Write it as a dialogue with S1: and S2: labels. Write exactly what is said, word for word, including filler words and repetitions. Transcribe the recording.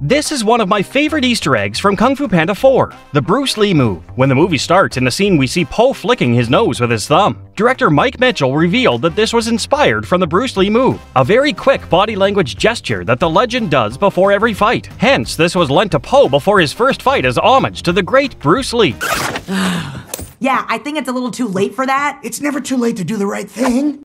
S1: This is one of my favorite Easter eggs from Kung Fu Panda four, the Bruce Lee move. When the movie starts, in the scene we see Po flicking his nose with his thumb. Director Mike Mitchell revealed that this was inspired from the Bruce Lee move, a very quick body language gesture that the legend does before every fight. Hence, this was lent to Po before his first fight as homage to the great Bruce Lee.
S2: Yeah, I think it's a little too late for that.
S3: It's never too late to do the right thing.